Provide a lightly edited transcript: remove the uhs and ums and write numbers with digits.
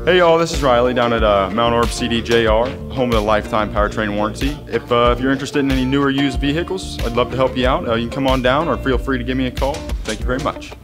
Hey y'all, this is Riley down at Mount Orb CDJR, home of the lifetime powertrain warranty. If you're interested in any newer used vehicles, I'd love to help you out. You can come on down or feel free to give me a call. Thank you very much.